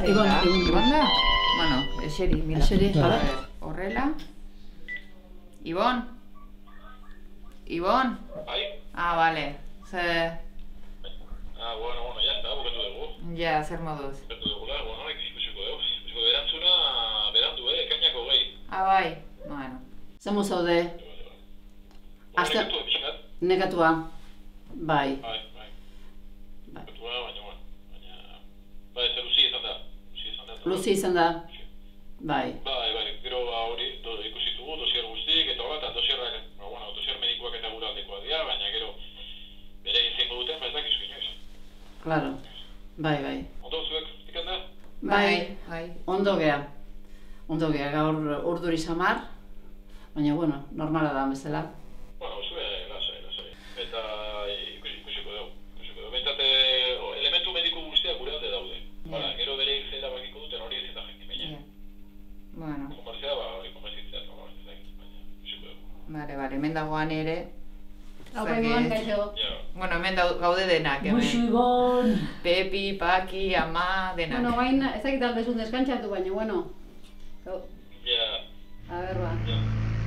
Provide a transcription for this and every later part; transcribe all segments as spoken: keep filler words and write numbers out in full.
Ibon, Ibon da? Bueno, eseri, mila. Eseri, jala. Horrela. Ibon? Ibon? Bai? Ah, vale. Ze... Ah, bueno, bueno, ya está, bukatu dugu. Ja, zer moduz. Bukatu dugula, bueno, ikusiko dugu. Ikusiko berantzuna, berandu, eh, ekainako gehi. Ah, bai. Bueno. Zemo zaude? Azte... Nekatu epizkat? Nekatua. Bai. Bai, bai. Nekatua, baina, bueno, baina... Bai, ze Luzi izan da. Luzi izan da. Luzi izan da. Bai. Bai, bai, gero hori ikusitugu, dosier guztik, eta hola, eta dosierrak, bueno, dosier medikoak eta gura aldekoa dira, baina gero bere izango duten, ba ez dakizu inoiz. Claro. Bai, bai. Ondo zuek, ikan da? Bai, bai. Ondo gea. Ondo gea, gaur urduri samar, baina, bueno, normala da bezala. Bueno, zue, lasai, lasai. Eta ikusiko dugu, ikusiko dugu. Bentsate, elementu mediko guztiak gure alde daude. Hala, gero bere izela bakiko duten hori ez eta jenki baina. Bueno. Konbertzea, ba, hori konbertzitzea, no, ez da baina, ikusiko dugu. Vale, vale, hemen dagoan ere. Hau Ibon, gaixo. Bueno, hemen gaude denak, hemen. Muxu Ibon! Pepi, Paki, Ama, denak. Bueno, gain, ez dakit aldezun deskantzatu, baina, bueno. Ja. A ber, ba. Ja.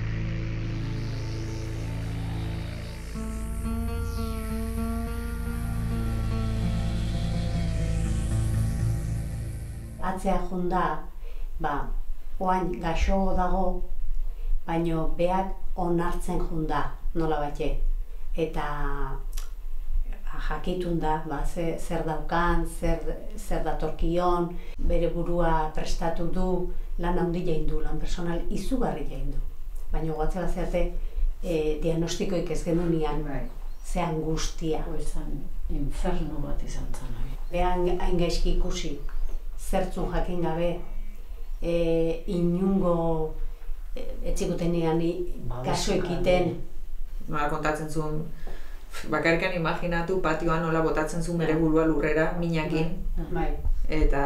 Atzea junda, ba, oain gaxo dago, baino beak onartzen junda, nola batxe. Eta ba, jakitun da, ba, ze, zer daukan, zer, zer datorkion, bere burua prestatu du, lan handi jain du, lan personal izugarri jain du. Baina goatzela zeate, e, diagnostikoik ez genunian, ze angustia. Izan, inferno bat izan zen. Behan hain gaizki ikusi, zertzun jakin gabe, e, inungo e, etxikutenean kaso ekiten. Nola kontatzen zuen, bakarrikan imaginatu patioan nola botatzen zuen bere burua lurrera, minakin. Bai. Eta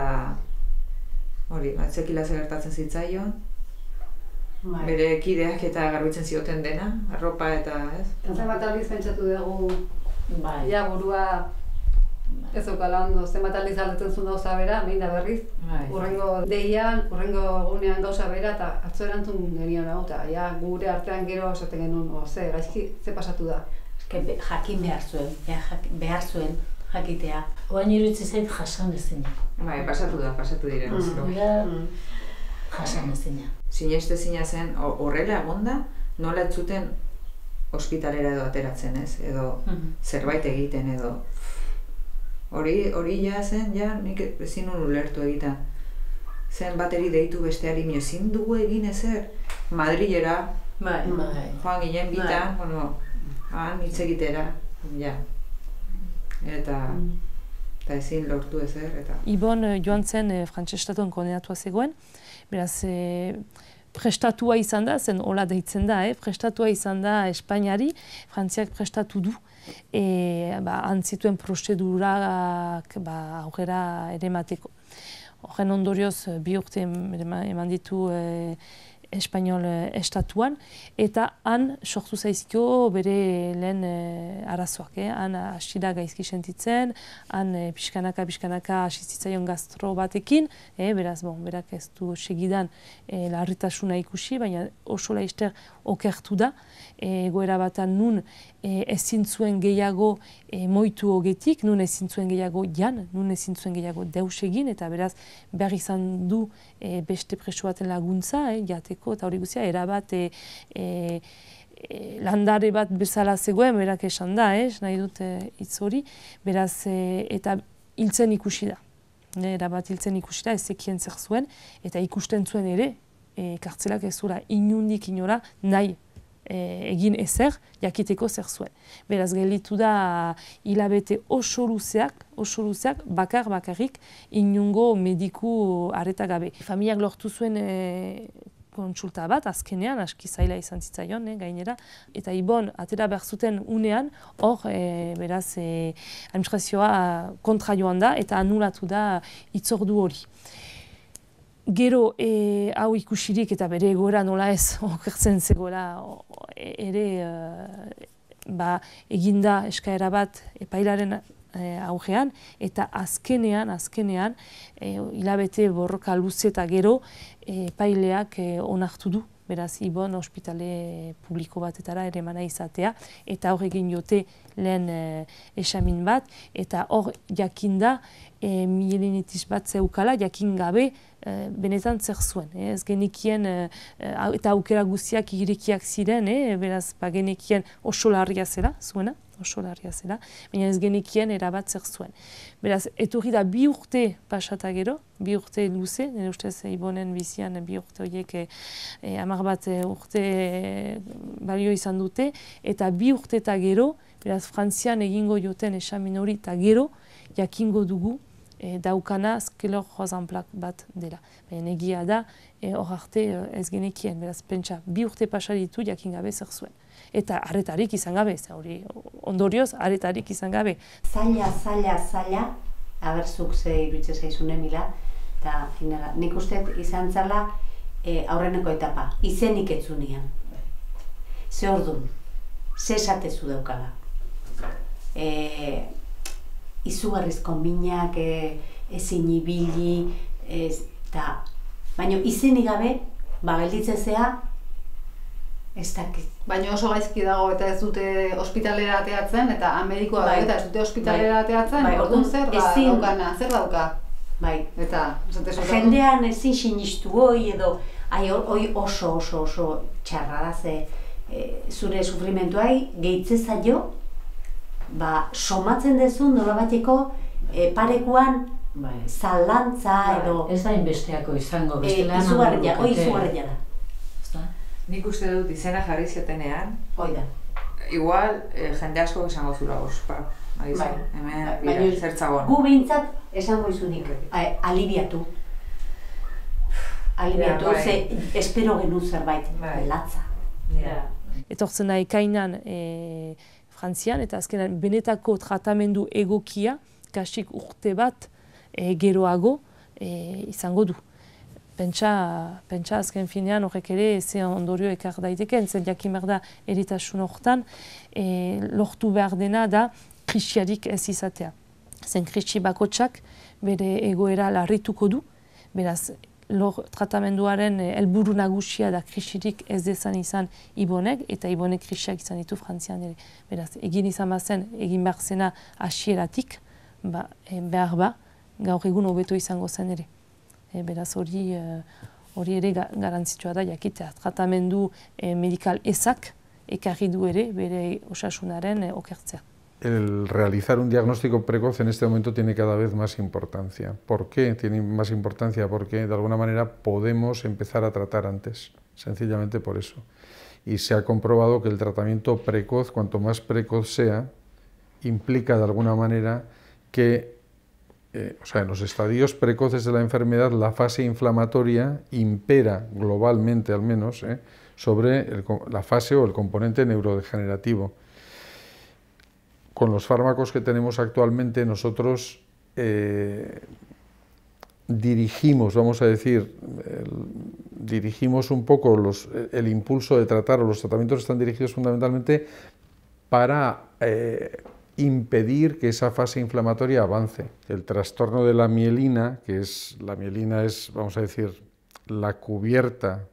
hori, atzekila ze gertatzen zitzaion. Bai. Bere kideak eta garbitzen zioten dena, arropa eta ez. Zenbat aldiz pentsatu dugu, Bai. ja burua ez okala ondo, zenbat aldiz aldatzen zuen gauza bera, behin da berriz. Bai. Urrengo deian, urrengo egunean gauza bera, eta atzo erantzun genion hau, eta ja, gure artean gero esaten genuen, o, ze, gaizki, ze pasatu da. Eske be, jakin behar zuen, behar, behar zuen jakitea. Oain iruditzi zait jasan ezina. Bai, pasatu da, pasatu diren. Mm. Ja, Mm. jasan ezina. Sineste zina zen, ho- horrela egonda, nola ez zuten ospitalera edo ateratzen ez, edo Mhm. zerbait egiten edo. Hori, hori ja zen, ja, nik ezin nun ulertu egiten. Zen bateri deitu besteari, mio, ezin dugu egin ezer, Madrilera, Bai, bai. joan ginen bitan, bueno, han hitz egitera, ja. Eta, eta ezin lortu ezer, eta... Ibon eh, joan zen eh, Frantses estatuan kondenatua zegoen, beraz eh, prestatua izan da, zen hola deitzen da, eh? Prestatua izan da Espainiari, Frantziak prestatu du, e, ba, antzituen prozedurak ba, aurrera ere mateko. Horren ondorioz bi urte eman eman ditu eh, Espainol eh, estatuan, eta han sortu zaizkio bere lehen eh, arazoak. Eh? Han hasi da gaizki sentitzen, han eh, pixkanaka, pixkanaka hasi zitzaion gastro batekin, eh? Beraz, bon, berak ez du segidan eh, larritasuna ikusi, baina oso laizter okertu da, eh, egoera batan nun eh, ezin zuen gehiago eh, moitu hogetik, nun ezin zuen gehiago jan, nun ezin zuen gehiago deus egin, eta beraz behar izan du eh, beste preso baten laguntza, eh, jateko, eta hori guztia, erabat e, e, e, landare bat bezala zegoen, berak esan da, eh, nahi dut e, hitz hori, beraz, e, eta hiltzen ikusi da. E, erabat hiltzen ikusi da, ez zekien zer zuen, eta ikusten zuen ere, e, kartzelak ez zura inundik inora nahi e, egin ezer, jakiteko zer zuen. Beraz, gelditu da hilabete oso luzeak, oso luzeak, bakar bakarrik inungo mediku arreta gabe. Familiak lortu zuen e, kontsulta bat, azkenean, aski zaila izan zitzaion, eh, gainera, eta Ibon atera behar zuten unean, hor, e, beraz, e, administrazioa kontra joan da, eta anulatu da hitzordu hori. Gero, e, hau ikusirik eta bere egoera nola ez, okertzen zegoela, ere, e, ba, eginda eskaera bat epailaren e, augean, eta azkenean, azkenean, e, hilabete borroka luze eta gero, e, paileak e, onartu du, beraz, Ibon ospitale publiko batetara ere emana izatea, eta hor egin jote lehen e, esamin bat, eta hor jakinda e, mielinitis bat zeukala, jakin gabe e, benetan zer zuen. E, ez genekien, e, eta aukera guztiak irekiak ziren, e, beraz, ba, genekien oso larria zela, zuena, oso larria zela, baina ez genekien erabat zer zuen. Beraz, etorri da bi urte pasata gero, bi urte luze, nire ustez Ibonen bizian bi urte horiek e, e, hamar bat e, urte e, balio izan dute, eta bi urte eta gero, beraz, Frantzian egingo joten esamin hori eta gero, jakingo dugu e, daukana skelor rosanplak bat dela. Baina egia da, hor e, arte ez genekien, beraz, pentsa, bi urte pasa ditu jakin gabe zer zuen. Eta arretarik izan gabe, hori ondorioz, arretarik izan gabe. Zaila, zaila, zaila, aberzuk ze iruditzen zaizune Mila, eta nik uste izan zela e, aurreneko etapa, izenik etzunian. Ze ordun, ze esatezu daukala. E, izugarrizko minak, e, ezin ibili, eta baina izenik gabe, ba gelditzen zea, ez dakit. Baina oso gaizki dago eta ez dute ospitalera ateatzen, eta Amerikoa bai, eta ez dute ospitalera bai, ateatzen, bai, orduan zer da ezin, daukana, zer dauka? Bai, eta jendean ezin sinistu hoi edo, ai, hoi oso oso oso txarra da, ze e, zure sufrimentuai gehitze zaio, ba, somatzen dezun nolabateko e, parekuan bai, zalantza bai, edo... Ez da inbesteako izango, bestela e, izugarria, hoi izugarria da. Nik uste dut izena jarri ziotenean, hoi da. Igual, eh, jende asko esango zura ospa. Bai, hemen bira, zertzagon. Gu behintzat esango izunik, alibiatu. Alibiatu, ja, ze espero genu zerbait, bai, latza. Ja. Etortzen da ekainan e, Frantzian, eta azkenan benetako tratamendu egokia, kasik urte bat e, geroago e, izango du. Pentsa, pentsa azken finean horrek ere ze ondorio ekar daiteken, zen jakin behar da eritasun horretan, e, lortu behar dena da krisiarik ez izatea. Zen krisi bakotsak bere egoera larrituko du, beraz, lor tratamenduaren helburu nagusia da krisirik ez dezan izan Ibonek, eta Ibonek krisiak izan ditu Frantzian ere. Beraz, egin izan bazen, egin behar zena hasieratik, ba, e, behar ba, gaur egun hobeto izango zen ere. E, beraz hori hori ere garantzitsua da jakitea. Tratamendu e, medikal ezak ekarri du ere bere osasunaren e, okertzea. El realizar un diagnóstico precoz en este momento tiene cada vez más importancia. ¿Por qué tiene más importancia? Porque de alguna manera podemos empezar a tratar antes, sencillamente por eso. Y se ha comprobado que el tratamiento precoz, cuanto más precoz sea, implica de alguna manera que Eh, o sea, en los estadios precoces de la enfermedad la fase inflamatoria impera globalmente al menos eh, sobre el, la fase o el componente neurodegenerativo. Con los fármacos que tenemos actualmente nosotros eh, dirigimos, vamos a decir, el, dirigimos un poco los, el impulso de tratar, o los tratamientos están dirigidos fundamentalmente para eh, impedir que esa fase inflamatoria avance. El trastorno de la mielina, que es, la mielina es, vamos a decir, la cubierta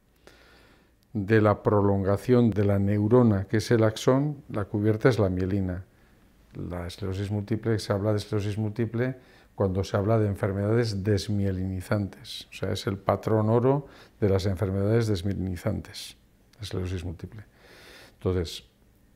de la prolongación de la neurona, que es el axón, la cubierta es la mielina. La esclerosis múltiple, se habla de esclerosis múltiple cuando se habla de enfermedades desmielinizantes, o sea, es el patrón oro de las enfermedades desmielinizantes, la esclerosis múltiple. Entonces,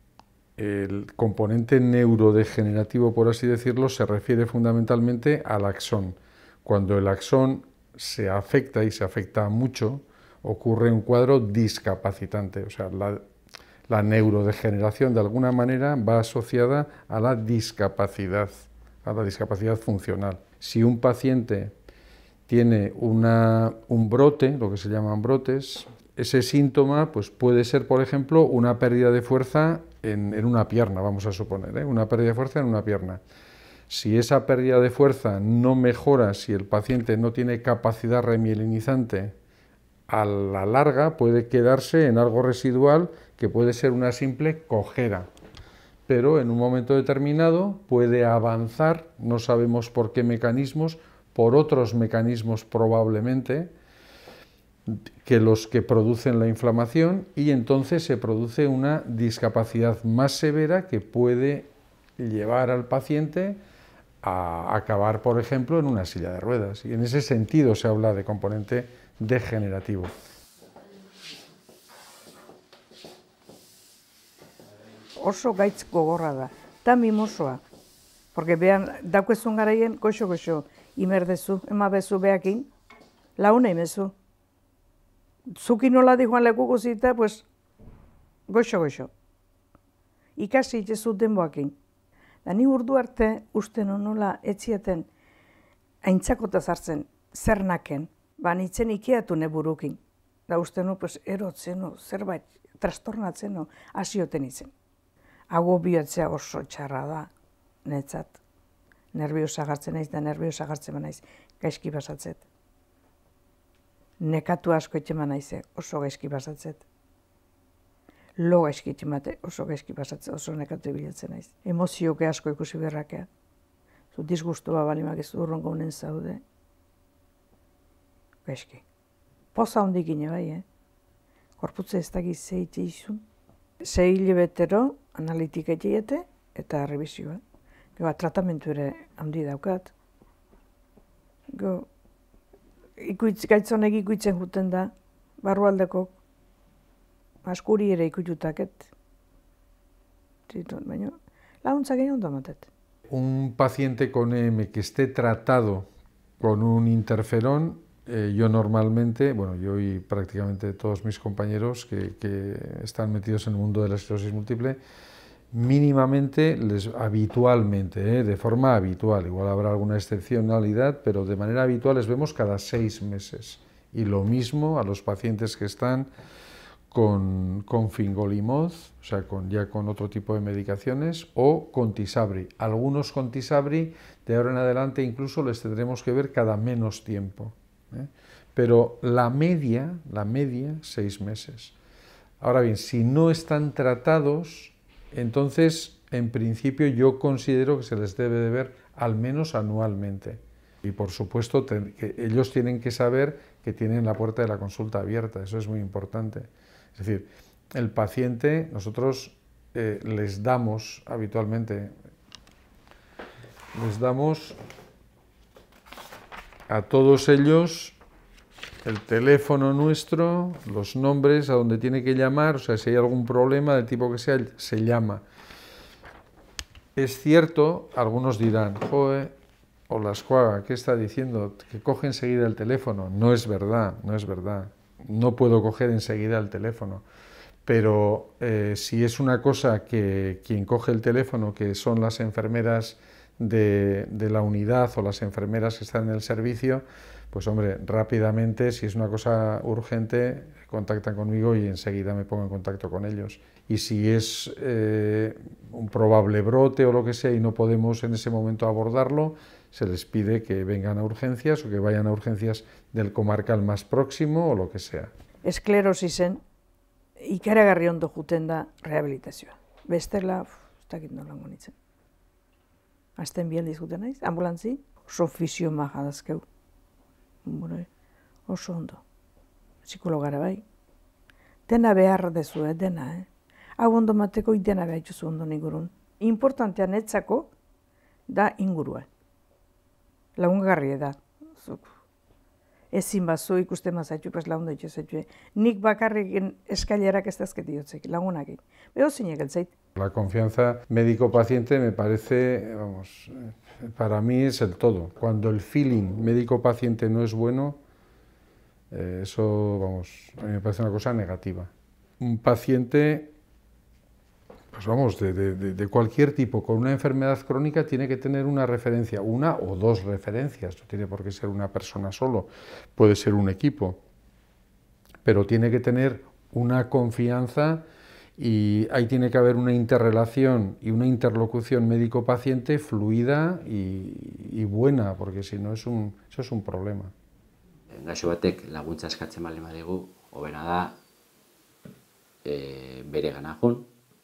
el componente neurodegenerativo, por así decirlo, se refiere fundamentalmente al axón. Cuando el axón se afecta, y se afecta mucho, ocurre un cuadro discapacitante. O sea, la, la neurodegeneración de alguna manera va asociada a la discapacidad, a la discapacidad funcional. Si un paciente tiene una, un brote, lo que se llaman brotes, ese síntoma pues, puede ser, por ejemplo, una pérdida de fuerza en, en una pierna, vamos a suponer, ¿eh? una pérdida de fuerza en una pierna. Si esa pérdida de fuerza no mejora, si el paciente no tiene capacidad remielinizante, a la larga puede quedarse en algo residual que puede ser una simple cojera. pero en un momento determinado puede avanzar, no sabemos por qué mecanismos, por otros mecanismos probablemente, que los que producen la inflamación, y entonces se produce una discapacidad más severa que puede llevar al paciente a acabar, por ejemplo, en una silla de ruedas. Y en ese sentido se habla de componente degenerativo. Oso gaitz gogorra da, eta mimosoa. Porque behan, daukezun garaien, goxo-goxo, imerdezu, emabezu behakin, launa imezu. Zuki nola di joan leku guzita, pues, goxo-goxo. Ikasi itxezu denboakin. Da ni urdu arte, uste nola etzieten aintzakota zartzen, zer naken, ba nitzen ikeatu neburukin. Da uste nu, pues, erotzeno, zerbait, trastornatzeno, hasioten izen. Hago bihotzea oso txarra da, netzat. Nerviosa gartzen naiz, da nerviosa gartzen naiz, gaizki basatzet. Nekatu asko etxeman naize, oso gaizki basatzet. Lo gaizki etxemate, oso gaizki basatzet, oso nekatu bilatzen naiz. Emozioke asko ikusi berrakea. Zu disgustua balimak ez urrongo honen zaude. Gaizki. Poza hondik ine bai, eh? Korputze ez dakiz zeite izun. Sei hilabetero analitika egite eta errebisioa. Gero, tratamentu ere handi daukat. Gero, ikuitz, gaitzonek ikuitzen juten da, barrualdeko, askuri ere ikuitutaket. Baina, laguntza gehiago ondo matet. Un paciente con E M que esté tratado con un interferón, Eh, yo normalmente, bueno, yo y prácticamente todos mis compañeros que, que están metidos en el mundo de la esclerosis múltiple, mínimamente, les, habitualmente, eh, de forma habitual, igual habrá alguna excepcionalidad, pero de manera habitual les vemos cada seis meses. Y lo mismo a los pacientes que están con, con fingolimod, o sea, con, ya con otro tipo de medicaciones, o con Tysabri. Algunos con Tysabri, de ahora en adelante, incluso les tendremos que ver cada menos tiempo. ¿Eh? Pero la media, la media, seis meses. Ahora bien, si no están tratados, entonces, en principio, yo considero que se les debe de ver al menos anualmente. Y, por supuesto, ten, que ellos tienen que saber que tienen la puerta de la consulta abierta, eso es muy importante. Es decir, el paciente, nosotros eh, les damos habitualmente, les damos a todos ellos el teléfono nuestro, los nombres, a donde tiene que llamar, o sea, si hay algún problema del tipo que sea, se llama. Es cierto, algunos dirán, joder, o la escuaga, ¿qué está diciendo? Que coge enseguida el teléfono. No es verdad, no es verdad. No puedo coger enseguida el teléfono. Pero eh, si es una cosa que quien coge el teléfono, que son las enfermeras De, de la unidad o las enfermeras que están en el servicio, pues hombre, rápidamente, si es una cosa urgente, contactan conmigo y enseguida me pongo en contacto con ellos. Y si es eh, un probable brote o lo que sea y no podemos en ese momento abordarlo, se les pide que vengan a urgencias o que vayan a urgencias del comarcal más próximo o lo que sea. Esklerosisen ikaragarri ondo juten da rehabilitazioa. Bestela, ez dakit nolango nintzen. Azten bian dizkuten naiz, ambulantzi, oso fisio maja dazkeu. Bueno, oso ondo. Psikologara bai. Dena behar dezu, eh, dena, eh. Hau ondo mateko dena behar dituzu ondo ingurun. Importantea netzako da ingurua. Lagungarria da. Zuk. Ezin bazu ikusten mazaitu, pues lagundu itxezaitu. Nik bakarrik eskailerak ez dazket diotzek, lagunakin. Beho zinek eltzait. La confianza médico-paciente me parece, vamos, para mí es el todo. Cuando el feeling médico-paciente no es bueno, eh, eso, vamos, a mí me parece una cosa negativa. Un paciente, pues vamos, de, de, de cualquier tipo, con una enfermedad crónica tiene que tener una referencia, una o dos referencias, no tiene por qué ser una persona solo, puede ser un equipo, pero tiene que tener una confianza. Y ahí tiene que haber una interrelación y una interlocución médico-paciente fluida y, y buena, porque si no es un, eso es un problema. Gaixo batek laguntza eskatzen baldin badigu, hobena da e, bere gana joan,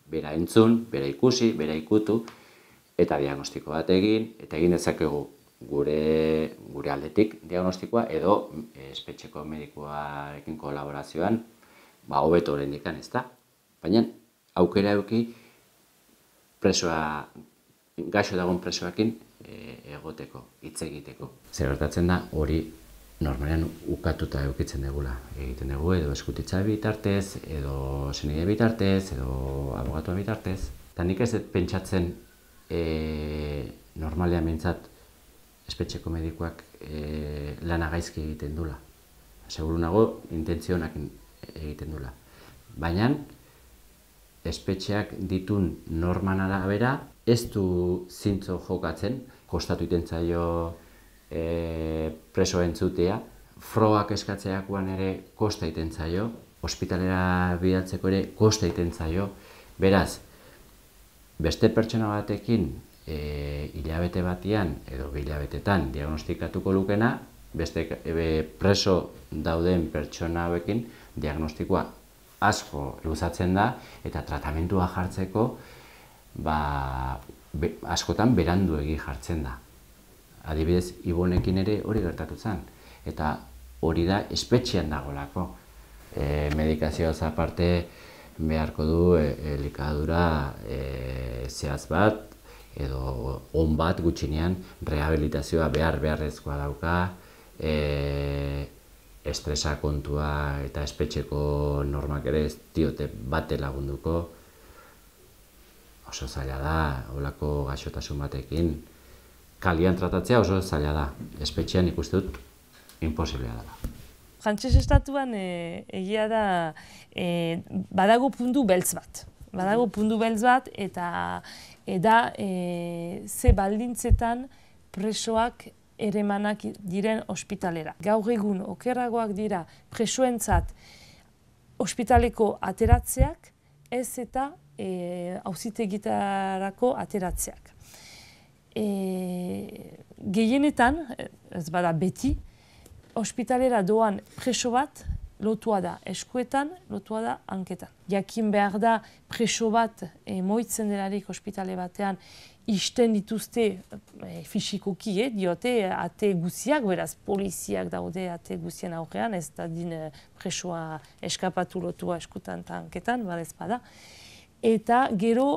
bera entzun, bera ikusi, bera ikutu, eta diagnostiko bat egin, eta egin dezakegu gure, gure aldetik diagnostikoa, edo espetxeko medikuarekin kolaborazioan, ba, hobeto oraindikan, ez da? Baina, aukera eduki presoa, gaixo dagoen presoakin egoteko, hitz egiteko. Zer gertatzen da, hori normalean ukatuta eukitzen dugula. Egiten dugu edo eskutitza bitartez, edo senide bitartez, edo abogatua bitartez. Eta nik ez dut pentsatzen normalean behintzat espetxeko medikuak lana gaizki egiten dula. Seguru nago, intentzionak egiten dula. Baina, espetxeak ditun norman arabera, ez du zintzo jokatzen, kostatu iten zaio preso entzutea, frogak eskatzeakoan ere kosta iten zaio, ospitalera bidaltzeko ere kosta iten zaio. Beraz, beste pertsona batekin hilabete batian edo hilabetetan diagnostikatuko lukena, beste preso dauden pertsona hauekin diagnostikoa asko luzatzen da, eta tratamentua jartzeko askotan beranduegi jartzen da. Adibidez, Ibonekin ere hori gertatu zen, eta hori da espetxean dagoelako. Medikazioaz aparte beharko du elikadura zehaz bat, edo on bat gutxinean rehabilitazioa behar beharrezkoa dauka, estresa kontua eta espetxeko normak ere ez diote bate lagunduko. Oso zaila da, holako gaixotasun batekin. Kalian tratatzea oso zaila da, espetxean ikuste dut imposiblea dela. Frantses estatuan egia da badago puntu beltz bat. Badago puntu beltz bat eta da ze baldintzetan presoak eremanak diren ospitalera. Gaur egun okerragoak dira presoentzat ospitaleko ateratzeak, ez eta auzitegitarako ateratzeak. Gehienetan, ez bada beti, ospitalera doan preso bat lotua da eskuetan, lotua da hanketan. Jakin behar da preso bat moitzen delarik ospitale batean isten dituzte fisikoki, diote ate guziak, beraz poliziak daude ate guzien aurrean, ez da din presoa eskapatu lotua eskutan eta hanketan, badez bada. Eta gero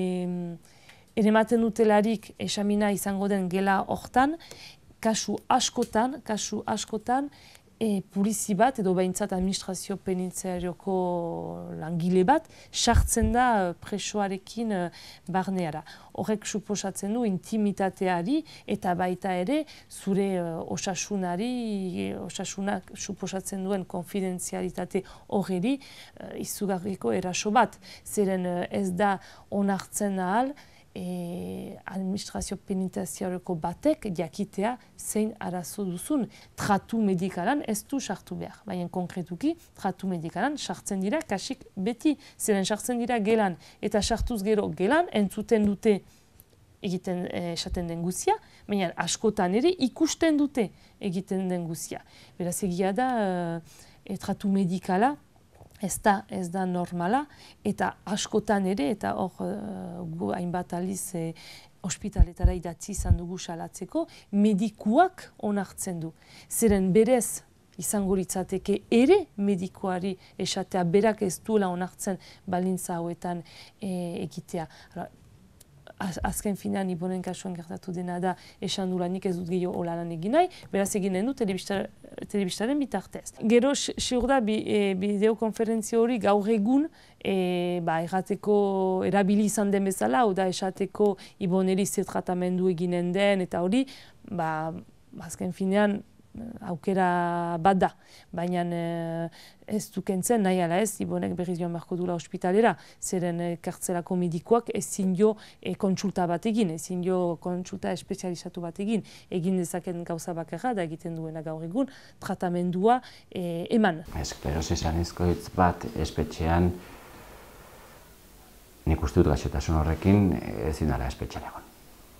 erematen dutelarik esamina izango den gela hortan, kasu askotan, kasu askotan, polizi bat edo behintzat administrazio penitentziarioko langile bat sartzen da presoarekin barneara. Horrek suposatzen du intimitateari eta baita ere zure osasunari, osasunak suposatzen duen konfidentzialitate horreri izugarriko eraso bat. Zeren ez da onartzen ahal administrazio penitentziaroko batek jakitea zein arazo duzun. Tratu medikalan ez du sartu behar, baina konkretuki tratu medikalan sartzen dira kasik beti, zeren sartzen dira gelan eta sartuz gero gelan entzuten dute egiten esaten den guzia, baina askotan ere ikusten dute egiten den guzia. Beraz egia da tratu medikala ez da, ez da normala, eta askotan ere, eta hor gu hainbat aliz ospitaletara idatzi izan dugu salatzeko, medikuak onartzen du. Zeren berez izango litzateke ere medikuari esatea berak ez duela onartzen baldintza hauetan egitea. Azken finean Ibonen kasuan gertatu dena da esan dula nik ez dut gehiago hola lan egin nahi, beraz eginen du telebistaren bitartez. Gero, siur da, bideokonferentzio hori gaur egun errateko erabili izan den bezala, hau da esateko Iboneri ze tratamendu eginen den, eta hori, azken finean, aukera bat da, baina ez dukentzen nahi ala ez, Ibonek berriz joan beharko dula ospitalera, zeren kartzelako medikoak ezin jo kontsulta bat egin, ezin jo kontsulta espezializatu bat egin, egin dezaken gauza bakarra da egiten duena gaur egun, tratamendua eman. Esklerosis anizkoitz bat espetxean, nik uste dut gaixotasun horrekin ezin dara espetxean egon.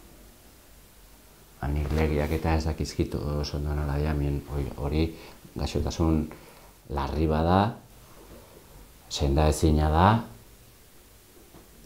Nik legiak eta ez dakizkit oso ondo nola diamien hori gaixotasun larri bada, senda ezina da,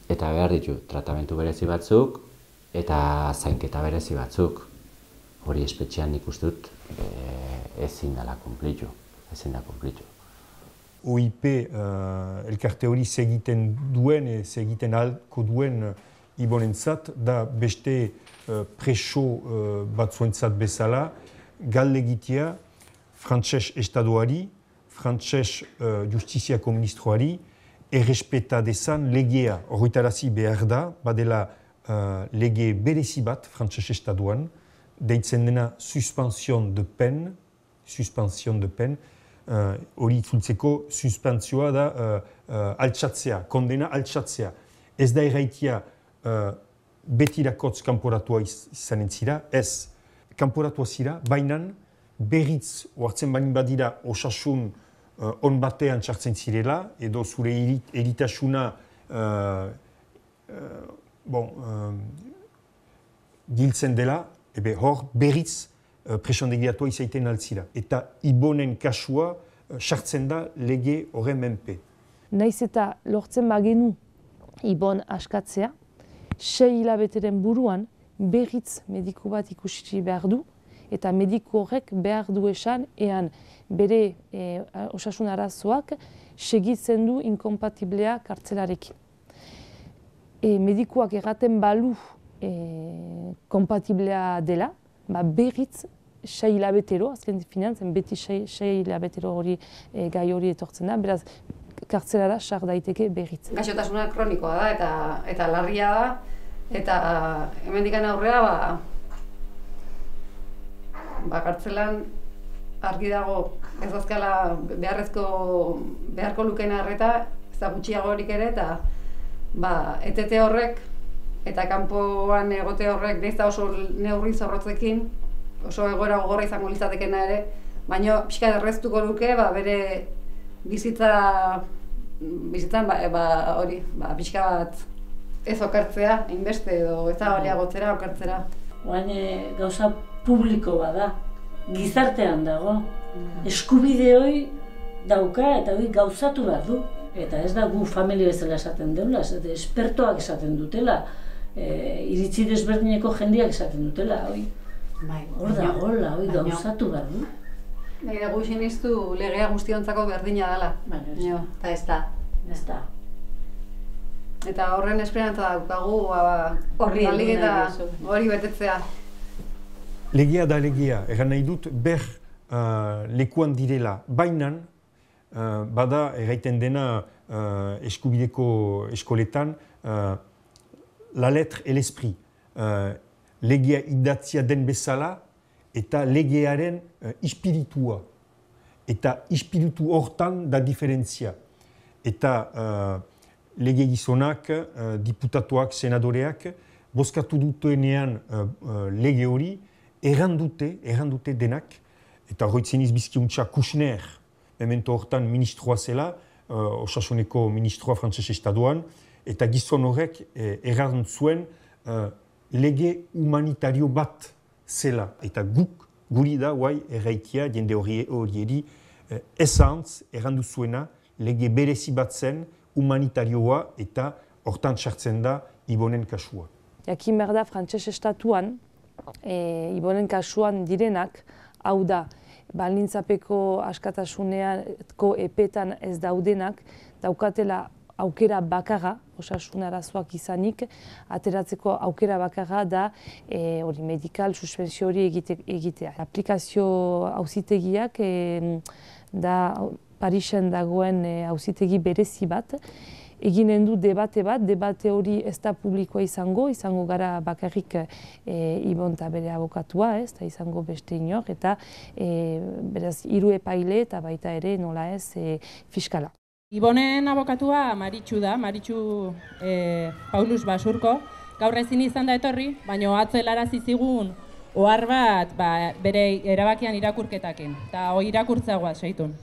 eta behar ditu tratamentu berezi batzuk eta zainketa berezi batzuk. Hori espetxean nik uste dut ezin dela kumplitu, ezin da kumplitu. O I P uh, elkarte hori segiten duen, e, segiten ahalko duen Ibonentzat, da beste uh, preso uh, batzuentzat bezala, galdegitea frantses estadoari, frantses uh, justiziako ministroari, errespeta dezan legea horretarazi behar da, badela uh, lege berezi bat frantses estadoan, deitzen dena suspension de peine, suspension de peine, hori uh, itzultzeko suspentsioa da uh, uh, altxatzea, kondena altxatzea. Ez da erraitia uh, betirakotz kanporatua izanen zira, ez kanporatua zira, bainan berriz oartzen bain badira osasun uh, on batean txartzen zirela, edo zure eritasuna uh, uh, bon, uh, giltzen dela, ebe hor berriz uh, presondegiatua izaiten altzira. Eta Ibonen kasua sartzen uh, da lege horren menpe. Naiz eta lortzen bagenu Ibon askatzea, sei hilabeteren buruan berriz mediku bat ikusi behar du, eta mediku horrek behar du esan ean bere e, osasun arazoak segitzen du inkompatiblea kartzelarekin. E, medikuak erraten balu e, kompatiblea dela, ba berriz sei hilabetero, azken finantzen beti sei, sei hilabetero hori e, gai hori etortzen da, beraz kartzelara sar daiteke berriz. Gaixotasuna kronikoa da eta eta larria da, eta hemendikan aurrera ba ba kartzelan argi dago ez azkala beharrezko beharko lukena harreta, ez da gutxiagorik ere, eta ba etete horrek eta kanpoan egote horrek nahiz eta oso neurri zorrotzekin, oso egoera gogorra izango litzatekeena ere, baina pixka erreztuko luke ba bere bizitza bizitzan ba, ba hori, ba pixka bat ez okartzea, hainbeste edo ez da baliagotzera okartzera. Oain e, gauza publiko bada, gizartean dago, eskubide hori dauka eta hori gauzatu behar du. Eta ez da gu familia bezala esaten deula, espertoak esaten dutela, e, iritzi desberdineko jendeak esaten dutela, hori. Hor da, hola, hori gauzatu behar du. Nahi dugu siniztu legea guztiontzako berdina dela. Baina, eta ez da. Ez da. Eta horren esperantza daukagu horri eta hori betetzea. Legea da legea, egan nahi dut ber uh, lekuan direla, bainan uh, bada erraiten dena uh, eskubideko eskoletan uh, la lettre et l'esprit. Uh, legea idatzia den bezala eta legearen uh, ispiritua. Eta ispiritu hortan da diferentzia. Eta uh, lege gizonak, uh, diputatuak, senadoreak, bozkatu dutenean uh, uh, lege hori, errandute, errandute denak, eta horretzen izbizkiuntza Kushner, memento hortan ministroa zela, uh, osasuneko ministroa frantses estadoan, eta gizon horrek eh, errantzuen uh, lege humanitario bat zela. Eta guk, guri da, guai, erraikia, jende hori hori eh, esantz, errandu zuena, lege berezi bat zen, humanitarioa, eta hortan sartzen da Ibonen kasua. Jakin behar da, frantses estatuan, e, Ibonen kasuan direnak, hau da, baldintzapeko askatasuneako epetan ez daudenak, daukatela aukera bakarra, osasun arazoak izanik, ateratzeko aukera bakarra da e, hori medikal suspensio hori egite, egitea. Aplikazio auzitegiak e, da Parisen dagoen auzitegi berezi bat, eginen du debate bat, debate hori ez da publikoa izango, izango gara bakarrik e, Ibon eta bere abokatua, ez da izango beste inor, eta e, beraz hiru epaile eta baita ere nola ez e, fiskala. Ibonen abokatua Maritxu da, Maritxu e, Paulus Basurko, gaur ezin izan da etorri, baina atzo helarazi zigun ohar bat ba, bere erabakian irakurketakin, eta hori irakurtzagoa seitun.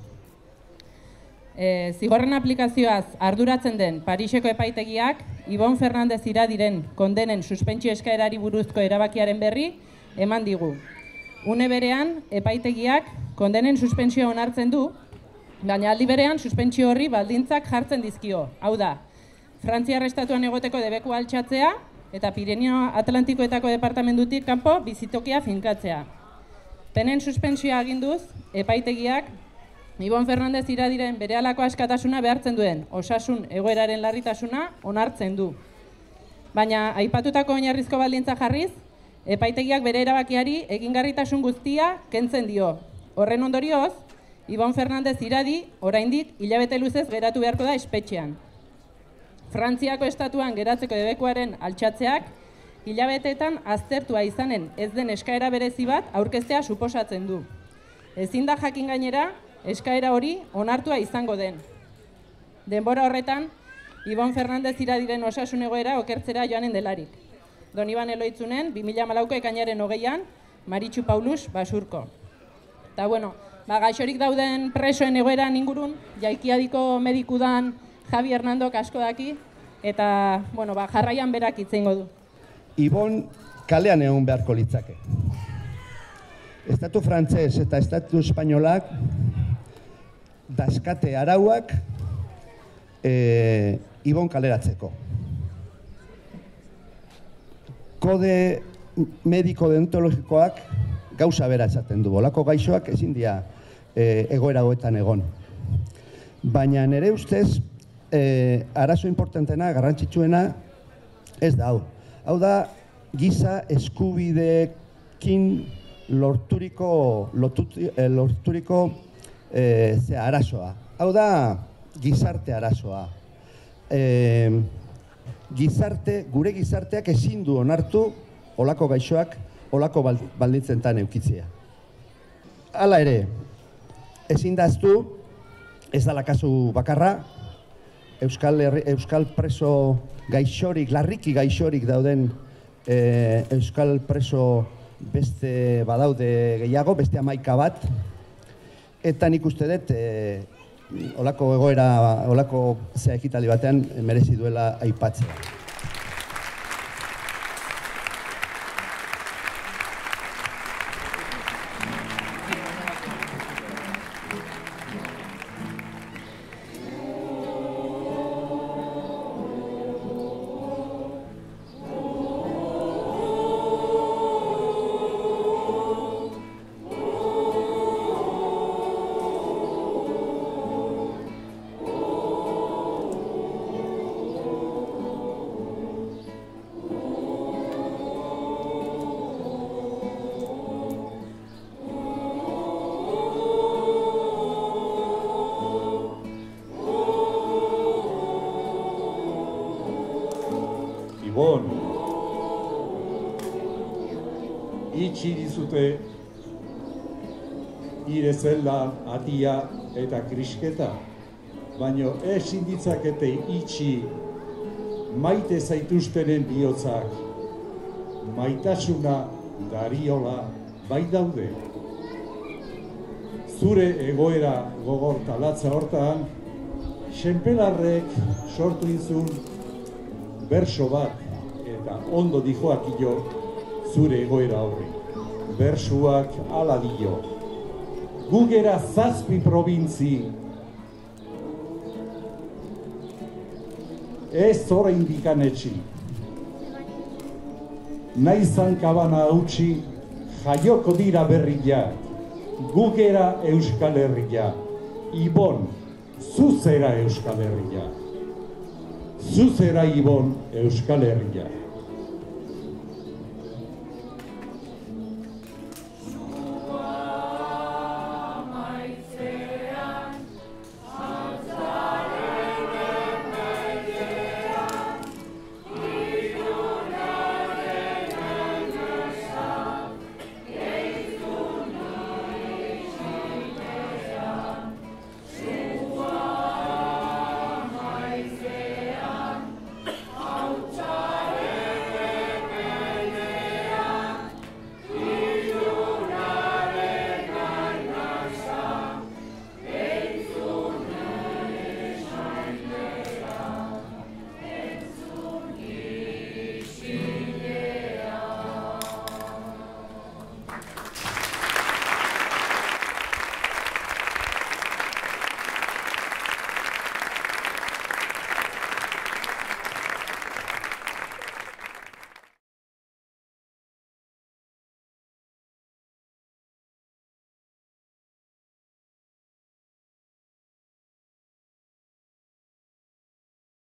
E, zigorren aplikazioaz arduratzen den Pariseko epaitegiak Ibon Fernandez Iradiren kondenen suspentsio eskaerari buruzko erabakiaren berri eman digu. Une berean, epaitegiak kondenen suspentsioa onartzen du, baina aldi berean suspentsio horri baldintzak jartzen dizkio. Hau da, Frantziar estatuan egoteko debeku altxatzea eta Pirineo Atlantikoetako departamentutik kanpo bizitokia finkatzea. Penen suspensioa aginduz, epaitegiak Ibon Fernandez Iradiren berehalako askatasuna behartzen duen osasun egoeraren larritasuna onartzen du. Baina aipatutako oinarrizko baldintza jarriz, epaitegiak bere erabakiari egingarritasun guztia kentzen dio. Horren ondorioz, Ibon Fernandez Iradi oraindik hilabete luzez geratu beharko da espetxean. Frantziako estatuan geratzeko debekuaren altxatzeak hilabeteetan aztertua izanen ez den eskaera berezi bat aurkeztea suposatzen du. Ezin da jakin gainera, eskaera hori onartua izango den. Denbora horretan, Ibon Fernandez Iradiren osasun egoera okertzera joanen delarik. Don Iban Eloitzunen, bi mila hamalauko ekainaren hogeian, Maritxu Paulus Basurko. Eta bueno, ba, gaixorik dauden presoen egoeran ingurun, Jaikiadiko medikudan Javi Hernandok asko daki, eta bueno, ba, jarraian berak hitz egingo du. Ibon kalean egon beharko litzake. Estatu frantzez eta estatu espainolak daskate arauak e, Ibon kaleratzeko. Kode mediko deontologikoak gauza bera esaten du. Olako gaixoak ezin dira e, egoera hoetan egon. Baina nire ustez, e, arazo importantena, garrantzitsuena, ez da hau. Hau da, giza eskubideekin lorturiko, lotuti, eh, lorturiko eh, ze arazoa. Hau da, gizarte arazoa. Eh, gizarte, gure gizarteak ezin du onartu olako gaixoak, olako baldintzentan eukitzea. Hala ere, ezin daztu, ez dala kasu bakarra, Euskal, Euskal preso gaixorik, larriki gaixorik dauden e, Euskal preso beste badaude gehiago, beste hamaika bat, eta nik uste dut, e, olako egoera, olako zea ekitaldi batean merezi duela aipatzea. Ibon, itxi dizute ire zelda, atia eta krisketa, baino ezin ditzakete itxi maite zaituztenen bihotzak, maitasuna dariola bai daude. Zure egoera gogor talatza hortan, Xenpelarrek sortu izun berso bat, eta ondo dijoak io zure egoera horri. Bersuak ala dio. Gugera zazpi probintzi, ez orain dikanetxi. Naizan kabana hautsi, jaioko dira berria, gugera Euskal Herria. Ibon, zuzera Euskal Herria. Zuzera Ibon Euskal Herria.